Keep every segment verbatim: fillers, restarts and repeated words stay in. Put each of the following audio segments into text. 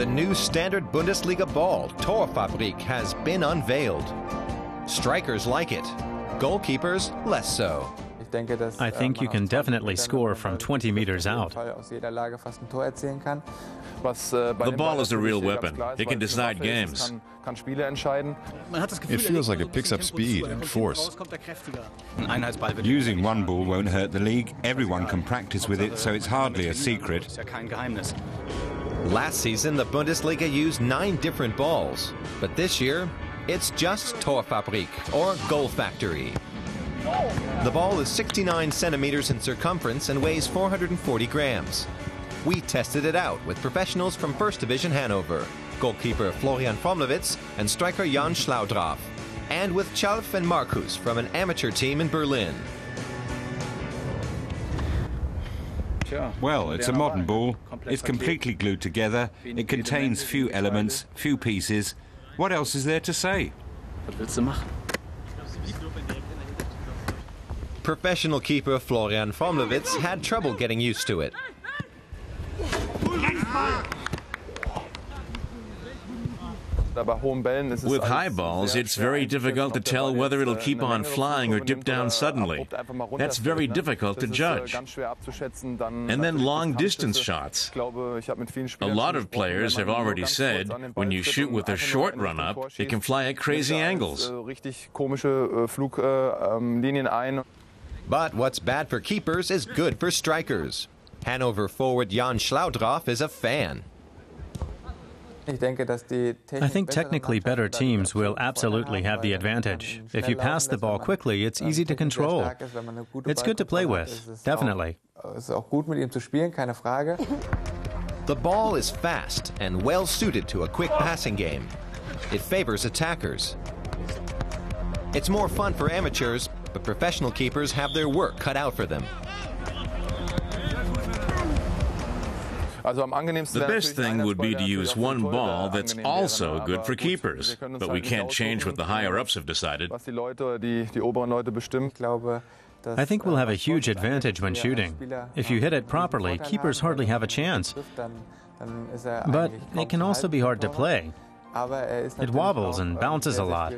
new standard Bundesliga ball, Torfabrik, has been unveiled. Strikers like it, goalkeepers less so. I think you can definitely score from twenty meters out. The ball is a real weapon. It can decide games. It feels like it picks up speed and force. Using one ball won't hurt the league. Everyone can practice with it, so it's hardly a secret. Last season, the Bundesliga used nine different balls, but this year, it's just Torfabrik, or Goal Factory. The ball is sixty-nine centimeters in circumference and weighs four hundred forty grams. We tested it out with professionals from First Division Hanover, goalkeeper Florian Fromlowitz and striker Jan Schlaudraff, and with Chalf and Markus from an amateur team in Berlin. Well, it's a modern ball. It's completely glued together. It contains few elements, few pieces. What else is there to say? Professional keeper Florian Fromlowitz had trouble getting used to it. With high balls, it's very difficult to tell whether it'll keep on flying or dip down suddenly. That's very difficult to judge. And then long-distance shots. A lot of players have already said when you shoot with a short run-up, it can fly at crazy angles. But what's bad for keepers is good for strikers. Hanover forward Jan Schlaudraff is a fan. I think technically better teams will absolutely have the advantage. If you pass the ball quickly, it's easy to control. It's good to play with, definitely. The ball is fast and well suited to a quick passing game. It favors attackers. It's more fun for amateurs, but professional keepers have their work cut out for them. The best thing would be to use one ball that's also good for keepers, but we can't change what the higher-ups have decided. I think we'll have a huge advantage when shooting. If you hit it properly, keepers hardly have a chance. But it can also be hard to play. It wobbles and bounces a lot.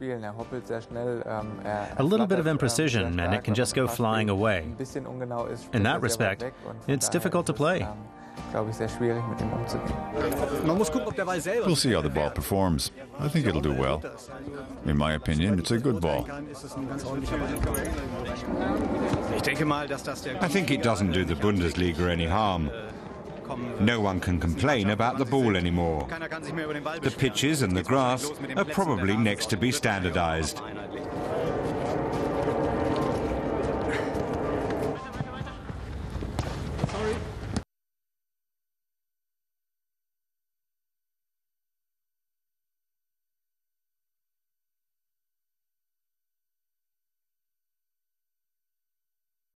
A little bit of imprecision and it can just go flying away. In that respect, it's difficult to play. We'll see how the ball performs. I think it'll do well. In my opinion, it's a good ball. I think it doesn't do the Bundesliga any harm. No one can complain about the ball anymore. The pitches and the grass are probably next to be standardized.